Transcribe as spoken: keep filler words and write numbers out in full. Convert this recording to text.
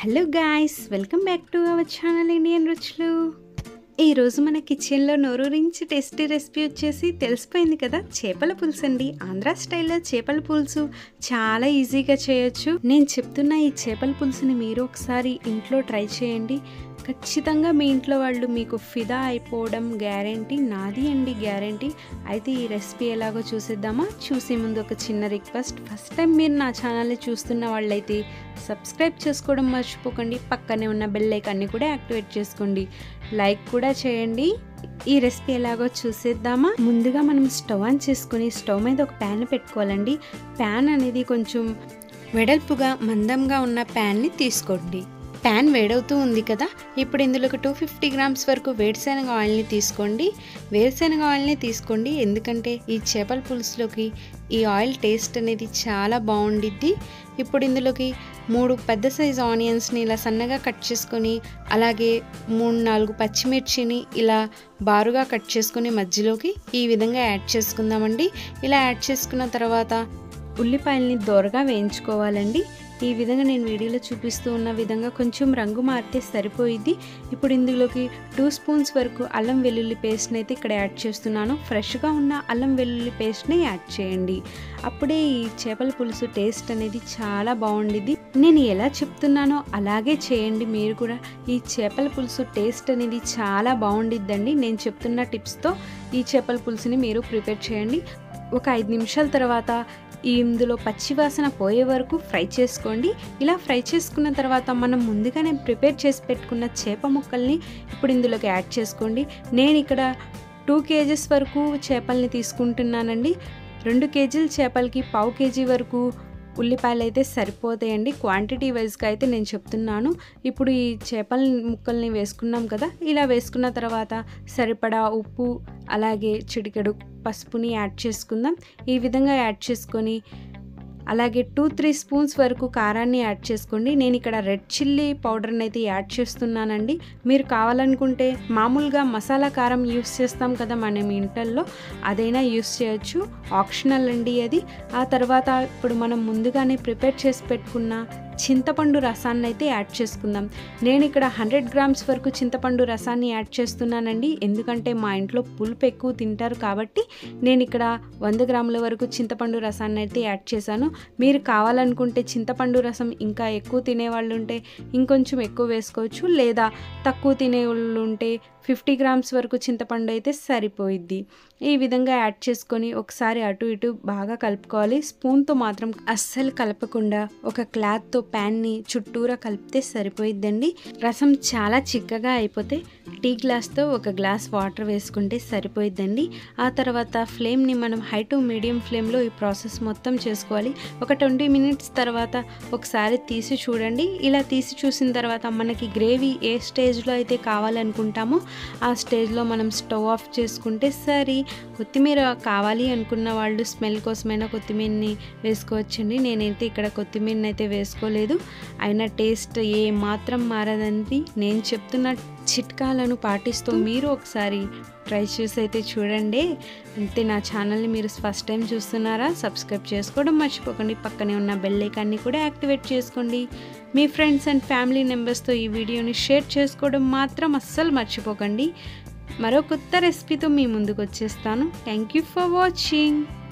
Hello guys, welcome back to our channel Indian రుచులు. ఈరోజు మన కిచెన్లో నోరూరించి టేస్టీ రెసిపీ వచ్చేసి తెలిసిపోయింది కదా, చేపల పులుసు అండి. ఆంధ్ర స్టైల్లో చేపల పులుసు చాలా ఈజీగా చేయొచ్చు. నేను చెప్తున్న ఈ చేపల పులుసుని మీరు ఒకసారి ఇంట్లో ట్రై చేయండి. ఖచ్చితంగా మీ ఇంట్లో వాళ్ళు మీకు ఫిదా అయిపోవడం గ్యారంటీ, నాది అండి గ్యారంటీ. అయితే ఈ రెసిపీ ఎలాగో చూసేద్దామా? చూసే ముందు ఒక చిన్న రిక్వెస్ట్, ఫస్ట్ టైం మీరు నా ఛానల్ని చూస్తున్న వాళ్ళైతే సబ్స్క్రైబ్ చేసుకోవడం మర్చిపోకండి. పక్కనే ఉన్న బెల్ ఐకాన్ని కూడా యాక్టివేట్ చేసుకోండి, లైక్ కూడా చేయండి. ఈ రెసిపీ ఎలాగో చూసేద్దామా? ముందుగా మనం స్టవ్ ఆన్ చేసుకుని స్టవ్ మీద ఒక ప్యాన్ పెట్టుకోవాలండి. ప్యాన్ అనేది కొంచెం వెడల్పుగా మందంగా ఉన్న ప్యాన్ని తీసుకోండి. ప్యాన్ వేడవుతూ ఉంది కదా, ఇప్పుడు ఇందులోకి టూ ఫిఫ్టీ గ్రామ్స్ వరకు వేరుశనగ ఆయిల్ని తీసుకోండి. వేరుశనగ ఆయిల్ని తీసుకోండి ఎందుకంటే ఈ చేపల పులుసులోకి ఈ ఆయిల్ టేస్ట్ అనేది చాలా బాగుండిద్ది. ఇప్పుడు ఇందులోకి మూడు పెద్ద సైజు ఆనియన్స్ని ఇలా సన్నగా కట్ చేసుకొని, అలాగే మూడు నాలుగు పచ్చిమిర్చిని ఇలా బారుగా కట్ చేసుకొని మధ్యలోకి ఈ విధంగా యాడ్ చేసుకుందామండి. ఇలా యాడ్ చేసుకున్న తర్వాత ఉల్లిపాయల్ని దోరగా వేయించుకోవాలండి. ఈ విధంగా నేను వీడియోలో చూపిస్తూ ఉన్న విధంగా కొంచెం రంగు మారితే సరిపోయిద్ది. ఇప్పుడు ఇందులోకి టూ స్పూన్స్ వరకు అల్లం వెల్లుల్లి పేస్ట్ని అయితే ఇక్కడ యాడ్ చేస్తున్నాను. ఫ్రెష్గా ఉన్న అల్లం వెల్లుల్లి పేస్ట్ని యాడ్ చేయండి. అప్పుడే ఈ చేపల పులుసు టేస్ట్ అనేది చాలా బాగుండిద్ది. నేను ఎలా చెప్తున్నానో అలాగే చేయండి మీరు కూడా. ఈ చేపల పులుసు టేస్ట్ అనేది చాలా బాగుండిద్దండి. నేను చెప్తున్న టిప్స్తో ఈ చేపల పులుసుని మీరు ప్రిపేర్ చేయండి. ఒక ఐదు నిమిషాల తర్వాత ఇందులో పచ్చివాసన పోయే వరకు ఫ్రై చేసుకోండి. ఇలా ఫ్రై చేసుకున్న తర్వాత మనం ముందుగానే ప్రిపేర్ చేసి పెట్టుకున్న చేప ముక్కల్ని ఇప్పుడు ఇందులోకి యాడ్ చేసుకోండి. నేను ఇక్కడ టూ కేజీస్ వరకు చేపల్ని తీసుకుంటున్నానండి. రెండు కేజీల చేపలకి పావు కేజీ వరకు ఉల్లిపాయలు అయితే సరిపోతాయండి. క్వాంటిటీ వైజ్గా అయితే నేను చెప్తున్నాను. ఇప్పుడు ఈ చేపల ముక్కల్ని వేసుకున్నాం కదా, ఇలా వేసుకున్న తర్వాత సరిపడా ఉప్పు అలాగే చిటికెడు పసుపుని యాడ్ చేసుకుందాం. ఈ విధంగా యాడ్ చేసుకొని అలాగే టూ త్రీ స్పూన్స్ వరకు కారాన్ని యాడ్ చేసుకోండి. నేను ఇక్కడ రెడ్ చిల్లీ పౌడర్ని అయితే యాడ్ చేస్తున్నానండి. మీరు కావాలనుకుంటే మామూలుగా మసాలా కారం యూస్ చేస్తాం కదా మనం ఇంటల్లో, అదైనా యూస్ చేయొచ్చు, ఆప్షనల్ అండి అది. ఆ తర్వాత ఇప్పుడు మనం ముందుగానే ప్రిపేర్ చేసి పెట్టుకున్న చింతపండు రసాన్ని అయితే యాడ్ చేసుకుందాం. నేను ఇక్కడ హండ్రెడ్ గ్రామ్స్ వరకు చింతపండు రసాన్ని యాడ్ చేస్తున్నానండి. ఎందుకంటే మా ఇంట్లో పులుపు ఎక్కువ తింటారు కాబట్టి నేను ఇక్కడ వంద గ్రాముల వరకు చింతపండు రసాన్ని అయితే యాడ్ చేశాను. మీరు కావాలనుకుంటే చింతపండు రసం ఇంకా ఎక్కువ తినేవాళ్ళు ఉంటే ఇంకొంచెం ఎక్కువ వేసుకోవచ్చు, లేదా తక్కువ తినేవాళ్ళు ఉంటే ఫిఫ్టీ గ్రామ్స్ వరకు చింతపండు అయితే సరిపోయిద్ది. ఈ విధంగా యాడ్ చేసుకొని ఒకసారి అటు ఇటు బాగా కలుపుకోవాలి. స్పూన్తో మాత్రం అస్సలు కలపకుండా ఒక క్లాత్తో ప్యాన్ని చుట్టూరా కలిపితే సరిపోయిద్దండి. రసం చాలా చిక్కగా అయిపోతే టీ గ్లాస్తో ఒక గ్లాస్ వాటర్ వేసుకుంటే సరిపోయిద్దండి. ఆ తర్వాత ఫ్లేమ్ని మనం హై టు మీడియం ఫ్లేమ్లో ఈ ప్రాసెస్ మొత్తం చేసుకోవాలి. ఒక ట్వంటీ మినిట్స్ తర్వాత ఒకసారి తీసి చూడండి. ఇలా తీసి చూసిన తర్వాత మనకి గ్రేవీ ఏ స్టేజ్లో అయితే కావాలనుకుంటామో ఆ స్టేజ్లో మనం స్టవ్ ఆఫ్ చేసుకుంటే సరి. కొత్తిమీర కావాలి అనుకున్న వాళ్ళు స్మెల్ కోసమైనా కొత్తిమీరని వేసుకోవచ్చండి. నేనైతే ఇక్కడ కొత్తిమీరని అయితే వేసుకోలేదు. అయినా టేస్ట్ ఏ మాత్రం మారదండి. నేను చెప్తున్న చిట్కాలను పాటిస్తూ మీరు ఒకసారి ట్రై చేసి అయితే చూడండి. అంతే. నా ఛానల్ని మీరు ఫస్ట్ టైం చూస్తున్నారా? సబ్స్క్రైబ్ చేసుకోవడం మర్చిపోకండి. పక్కనే ఉన్న బెల్ ఐకాన్ని కూడా యాక్టివేట్ చేసుకోండి. మీ ఫ్రెండ్స్ అండ్ ఫ్యామిలీ మెంబర్స్తో ఈ వీడియోని షేర్ చేసుకోవడం మాత్రం అస్సలు మర్చిపోకండి. మరో కొత్త రెసిపీతో మీ ముందుకు వచ్చేస్తాను. Thank you for watching.